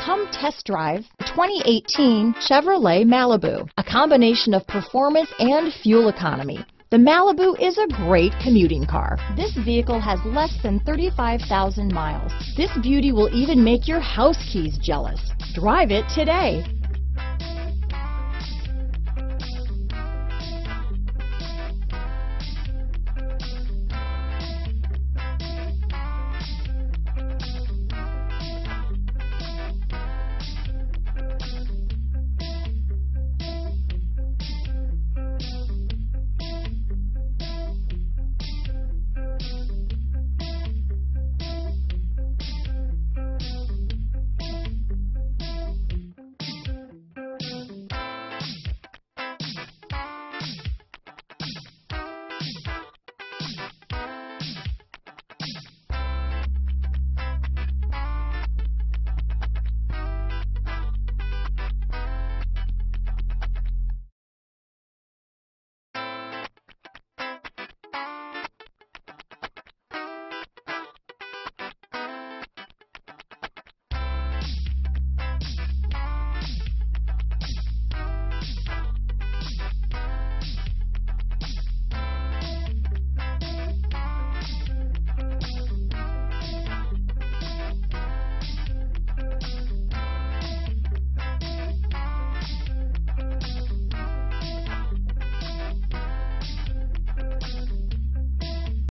Come test drive the 2018 Chevrolet Malibu, a combination of performance and fuel economy. The Malibu is a great commuting car. This vehicle has less than 35,000 miles. This beauty will even make your house keys jealous. Drive it today.